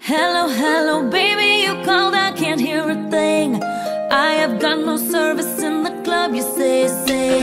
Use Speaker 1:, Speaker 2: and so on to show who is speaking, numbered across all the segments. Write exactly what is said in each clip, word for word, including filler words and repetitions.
Speaker 1: Hello, hello, baby, you called, I can't hear a thing. I have got no service in the club, you say, say.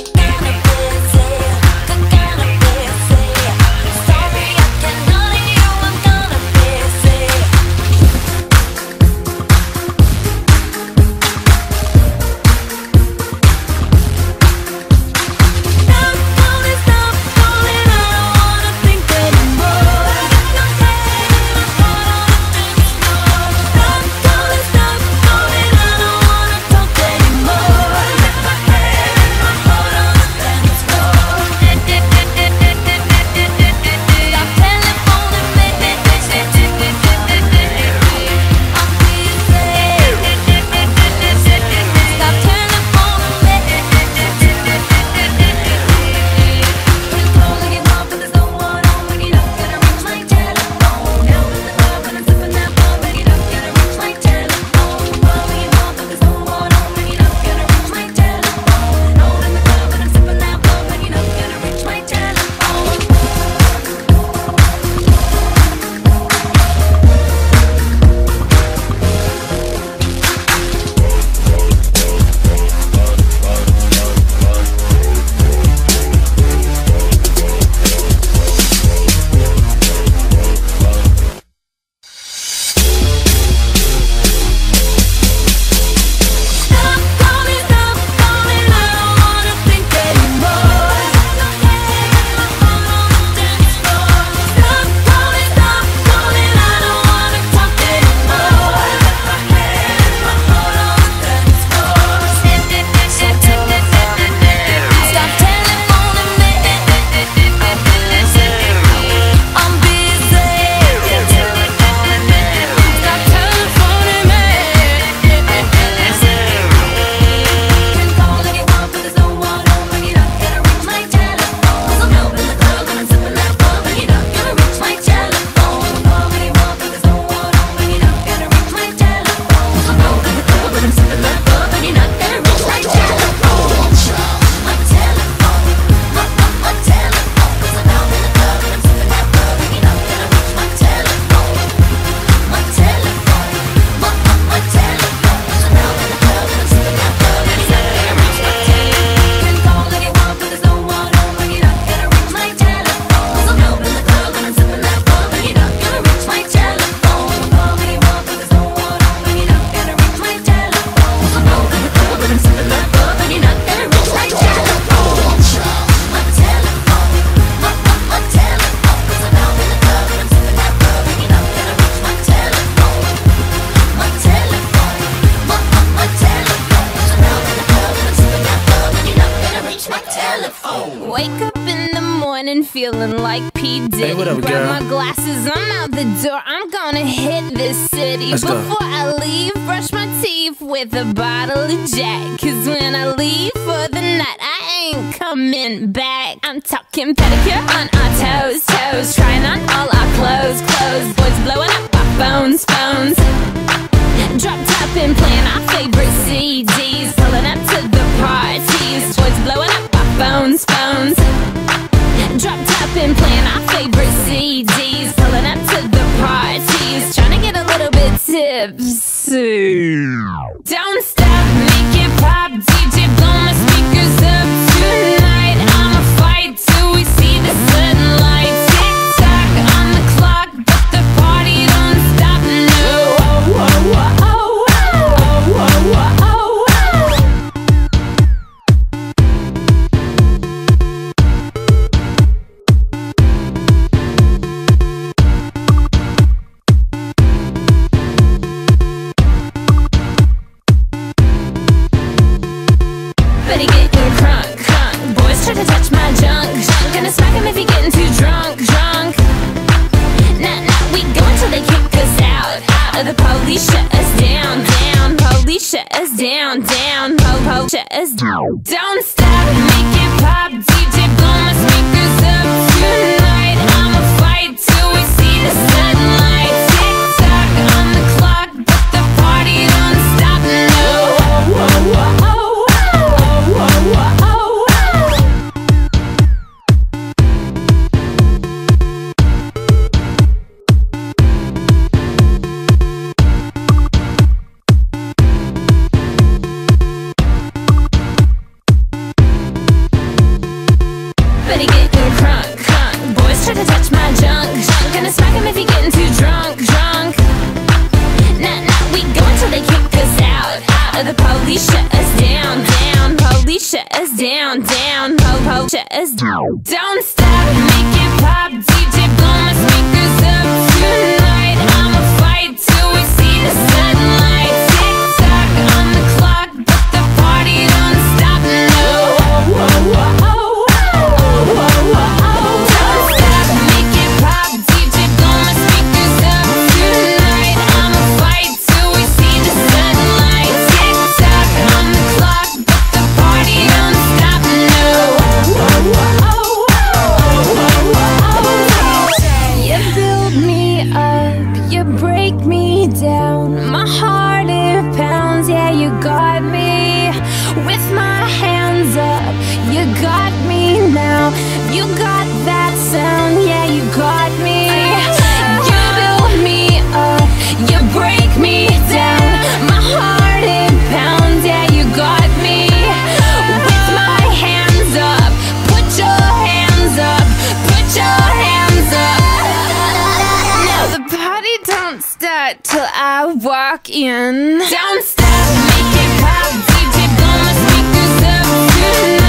Speaker 2: Wake up in the morning feeling like P. Diddy.
Speaker 3: Hey, what up,
Speaker 2: Grab
Speaker 3: girl?
Speaker 2: my glasses, I'm out the door. I'm gonna hit this city.
Speaker 3: Let's go.
Speaker 2: Before I leave, brush my teeth with a bottle of Jack. Cause when I leave for the night, I ain't coming back. I'm talking pedicure on our toes, toes. Trying on all our clothes, clothes. Boys blowing up our phones, phones. Drop top and playing our favorite C Ds. Pulling up to the parties. Boys blowing up our phones, phones. Drop top and playing our favorite C Ds. Pulling up to the parties. Trying to get a little bit tipsy. Don't stop, make it pop. D J blow my speakers up tonight. I'ma fight till we see the sunlight. Tick tock on the clock, but the party don't stop. No. Oh, oh, oh, oh, oh, oh, oh, oh. Better get your crunk, crunk. Boys try to touch my junk, junk. Gonna smack him if he getting too drunk, drunk. Nah, nah, we go until they kick us out, out. Or the police shut us down, down. Police shut us down, down. Po, po, shut us down. Don't stop, make it pop. D J blow my speakers up tonight. I'ma fight till we see the sunlight. Tick tock on the clock, but the party don't stop. No. Oh, oh, oh, oh. getting too drunk, drunk. Nah, nah, we go until they kick us out, out of the police shut us down, down. Police shut us down, down. Po, po, shut us down. Don't stop, make it pop. D J blow my speakers up tonight. I'ma fight till we see the sunlight. Tick tock on the clock, but the party don't stop, no. Whoa, whoa, whoa. You got that sound, yeah, you got me. You build me up, you break me down. My heart it pounds, yeah, you got me. With my hands up, put your hands up, put your hands up. Now the party don't start till I walk in. Don't stop, make it pop, D J blow my speakers up tonight.